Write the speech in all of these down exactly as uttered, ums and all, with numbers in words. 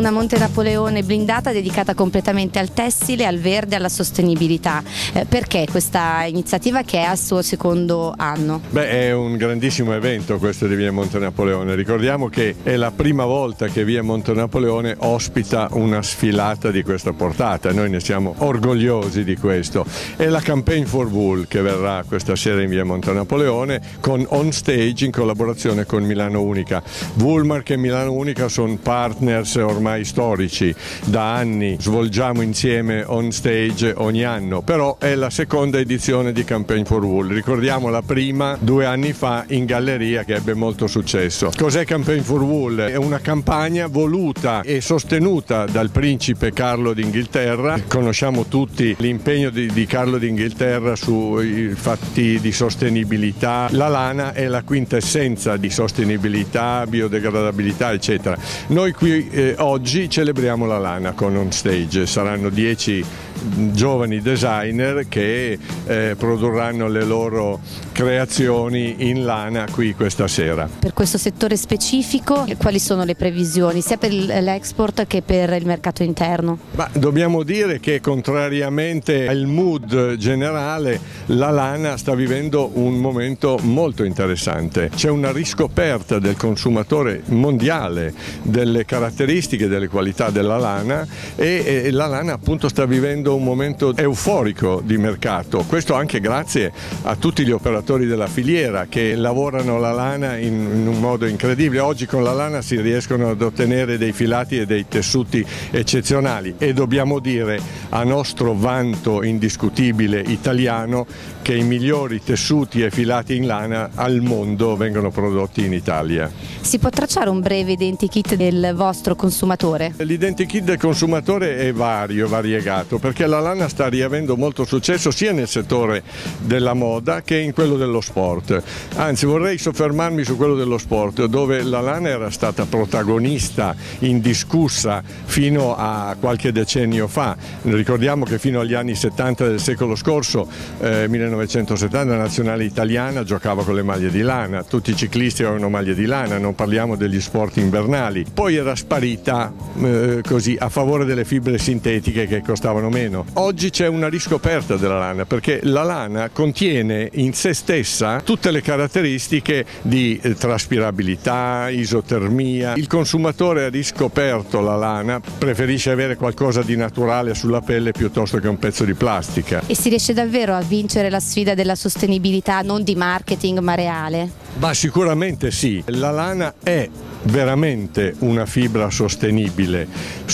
una Monte Napoleone blindata dedicata completamente al tessile, al verde, alla sostenibilità. Eh, perché questa iniziativa che è al suo secondo anno? Beh, è un grandissimo evento questo di Via Monte Napoleone. Ricordiamo che è la prima volta che Via Monte Napoleone ospita una sfilata di questa portata. Noi ne siamo orgogliosi di questo. È la Campaign for Wool che verrà questa sera in Via Monte Napoleone con On Stage in collaborazione con Milano Unica. Woolmark e Milano Unica sono partners ormai storici, da anni svolgiamo insieme On Stage ogni anno, però è la seconda edizione di Campaign for Wool. Ricordiamo la prima due anni fa in galleria che ebbe molto successo. Cos'è Campaign for Wool? È una campagna voluta e sostenuta dal principe Carlo d'Inghilterra. Conosciamo tutti l'impegno di, di Carlo d'Inghilterra sui fatti di sostenibilità. La lana è la quintessenza di sostenibilità, biodegradabilità, eccetera. Noi qui eh, oggi celebriamo la lana con On Stage. Saranno dieci giovani designer che eh, produrranno le loro creazioni in lana qui questa sera. Per questo settore specifico quali sono le previsioni sia per l'export che per il mercato interno? Ma dobbiamo dire che contrariamente al mood generale la lana sta vivendo un momento molto interessante. C'è una riscoperta del consumatore mondiale delle caratteristiche, delle qualità della lana e, e la lana appunto sta vivendo un momento euforico di mercato, questo anche grazie a tutti gli operatori della filiera che lavorano la lana in, in un modo incredibile. Oggi con la lana si riescono ad ottenere dei filati e dei tessuti eccezionali e dobbiamo dire a nostro vanto indiscutibile italiano che i migliori tessuti e filati in lana al mondo vengono prodotti in Italia. Si può tracciare un breve identikit del vostro consumatore? L'identikit del consumatore è vario, variegato, perché la lana sta riavendo molto successo sia nel settore della moda che in quello dello sport. Anzi, vorrei soffermarmi su quello dello sport, dove la lana era stata protagonista indiscussa fino a qualche decennio fa. Ricordiamo che fino agli anni settanta del secolo scorso, eh, millenovecentosettanta, la nazionale italiana giocava con le maglie di lana, tutti i ciclisti avevano maglie di lana, non parliamo degli sport invernali. Poi era sparita eh, così a favore delle fibre sintetiche che costavano meno. Oggi c'è una riscoperta della lana perché la lana contiene in se stessa tutte le caratteristiche di eh, traspirabilità, isotermia. Il consumatore ha riscoperto la lana, preferisce avere qualcosa di naturale sulla pelle piuttosto che un pezzo di plastica. E si riesce davvero a vincere la sfida della sostenibilità, non di marketing ma reale? Ma sicuramente sì, la lana è veramente una fibra sostenibile,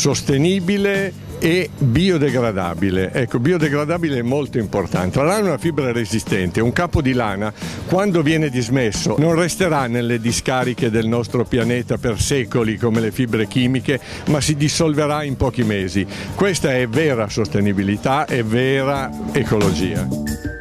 sostenibile e biodegradabile. Ecco, biodegradabile è molto importante. La lana è una fibra resistente, un capo di lana quando viene dismesso non resterà nelle discariche del nostro pianeta per secoli come le fibre chimiche, ma si dissolverà in pochi mesi. Questa è vera sostenibilità e vera ecologia.